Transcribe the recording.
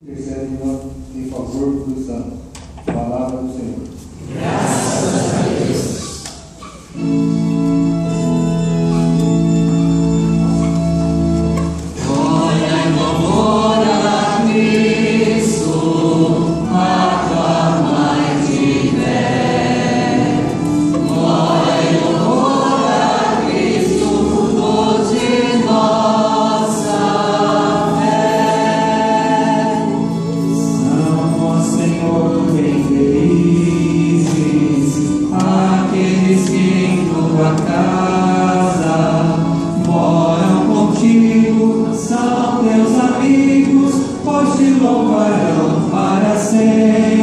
Intercede em favor dos santos. Palavra do Senhor. Graças a Deus. Glória e louvor a Cristo, aclamai de pé. Glória e louvor a Cristo, tudo de nossa fé. São, ó Senhor, bem felizes aqueles que em tua casa moram contigo, são teus amigos, pois te louvarão para sempre.